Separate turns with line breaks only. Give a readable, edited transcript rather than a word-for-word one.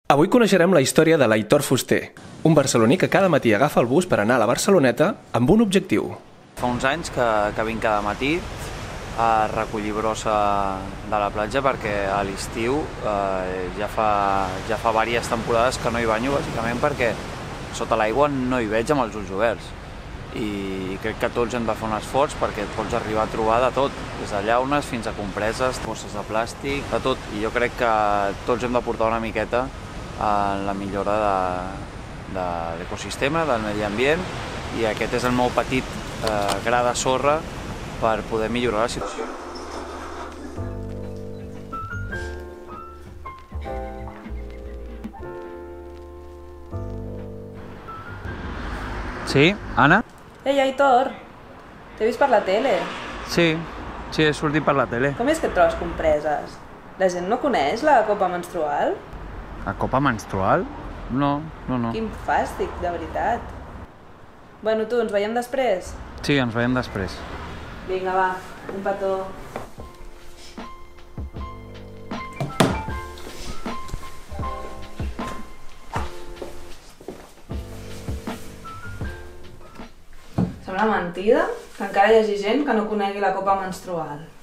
Avui coneixerem la història de l'Aitor Fuster, un barceloní que cada matí agafa el bus per anar a la Barceloneta amb un objectiu.
Fa uns anys que vinc cada matí a recollir brossa de la platja perquè a l'estiu ja fa diverses temporades que no hi banyo, bàsicament perquè sota l'aigua no hi veig amb els ulls oberts. I crec que tots hem de fer un esforç perquè et pots arribar a trobar de tot, des de llaunes fins a compreses, bosses de plàstic, de tot. I jo crec que tots hem de portar una miqueta en la millora de l'ecosistema, del medi ambient, i aquest és el meu petit gra de sorra per poder millorar la situació. Sí, Anna?
Ei, Aitor, t'he vist per la tele.
Sí, he sortit per la tele.
Com és que et trobes compreses? La gent no coneix la copa menstrual?
La copa menstrual? No.
Quin fàstic, de veritat. Bueno, tu, ens veiem després?
Sí, ens veiem després.
Vinga, va, un petó. Sembla mentida que encara hi hagi gent que no conegui la copa menstrual.